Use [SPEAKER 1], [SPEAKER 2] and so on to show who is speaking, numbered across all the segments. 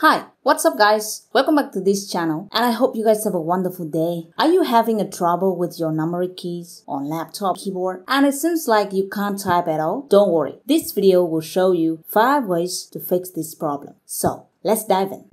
[SPEAKER 1] Hi, what's up guys? Welcome back to this channel and I hope you guys have a wonderful day. Are you having a trouble with your numeric keys on laptop keyboard and it seems like you can't type at all? Don't worry, this video will show you 5 ways to fix this problem. So, let's dive in.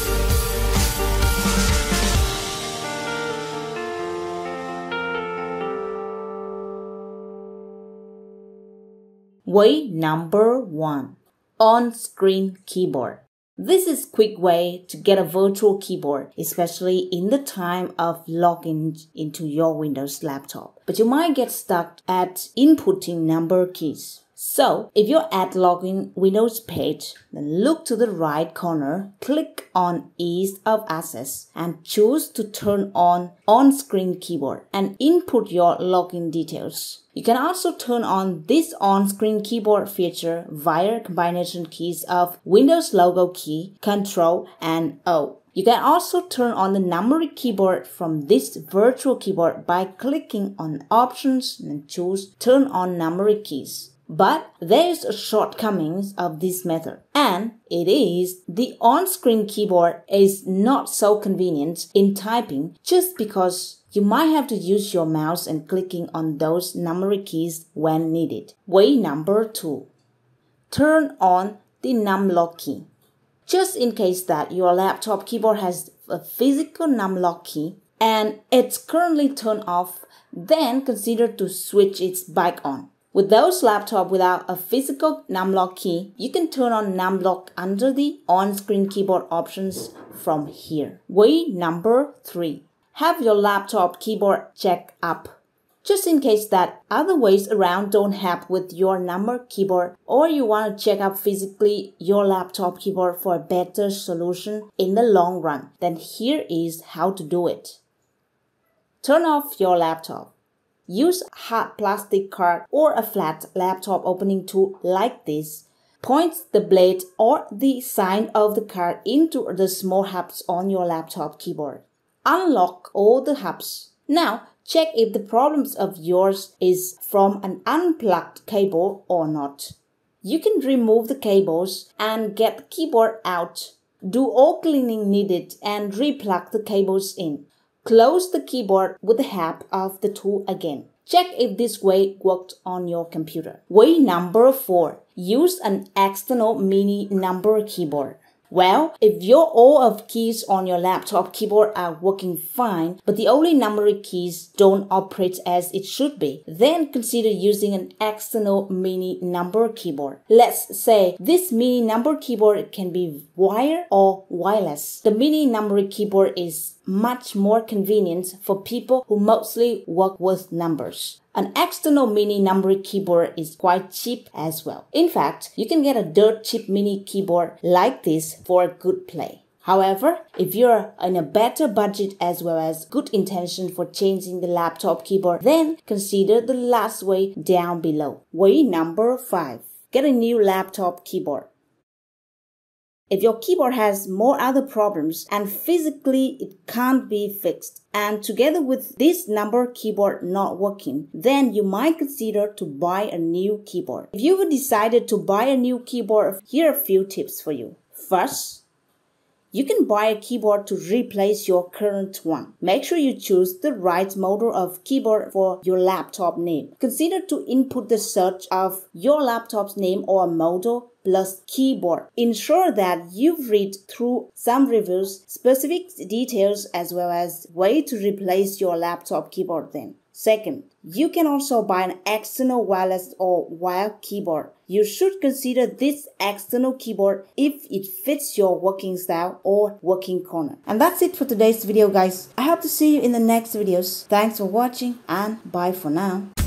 [SPEAKER 1] Way number 1. On-screen keyboard. This is a quick way to get a virtual keyboard, especially in the time of logging into your Windows laptop. But you might get stuck at inputting number keys. So, if you're at login Windows page, then look to the right corner, click on Ease of Access and choose to turn on-screen keyboard and input your login details. You can also turn on this on-screen keyboard feature via combination keys of Windows logo key, Ctrl and O. You can also turn on the numeric keyboard from this virtual keyboard by clicking on Options and choose Turn on numeric keys. But there is a shortcoming of this method, and it is the on-screen keyboard is not so convenient in typing just because you might have to use your mouse and clicking on those numeric keys when needed. Way number 2. Turn on the NumLock key. Just in case that your laptop keyboard has a physical NumLock key and it's currently turned off, then consider to switch it back on. With those laptops without a physical NumLock key, you can turn on NumLock under the on-screen keyboard options from here. Way number 3. Have your laptop keyboard check up. Just in case that other ways around don't help with your number keyboard or you want to check up physically your laptop keyboard for a better solution in the long run, then here is how to do it. Turn off your laptop. Use a hard plastic card or a flat laptop opening tool like this. Point the blade or the side of the card into the small hubs on your laptop keyboard. Unlock all the hubs. Now, check if the problem of yours is from an unplugged cable or not. You can remove the cables and get the keyboard out. Do all cleaning needed and replug the cables in. Close the keyboard with the help of the tool again. Check if this way worked on your computer. Way number 4. Use an external mini number keyboard. Well, if all of keys on your laptop keyboard are working fine, but the only numeric keys don't operate as it should be, then consider using an external mini number keyboard. Let's say this mini number keyboard can be wired or wireless. The mini numeric keyboard is much more convenient for people who mostly work with numbers. An external mini numeric keyboard is quite cheap as well. In fact, you can get a dirt cheap mini keyboard like this for a good play. However, if you're in a better budget as well as good intention for changing the laptop keyboard, then consider the last way down below. Way number 5. Get a new laptop keyboard. If your keyboard has more other problems and physically it can't be fixed, and together with this number keyboard not working, then you might consider to buy a new keyboard. If you've decided to buy a new keyboard, here are a few tips for you. First, you can buy a keyboard to replace your current one. Make sure you choose the right model of keyboard for your laptop name. Consider to input the search of your laptop's name or model plus keyboard. Ensure that you've read through some reviews, specific details as well as way to replace your laptop keyboard then. Second, you can also buy an external wireless or wired keyboard. You should consider this external keyboard if it fits your working style or working corner. And that's it for today's video guys. I hope to see you in the next videos. Thanks for watching and bye for now.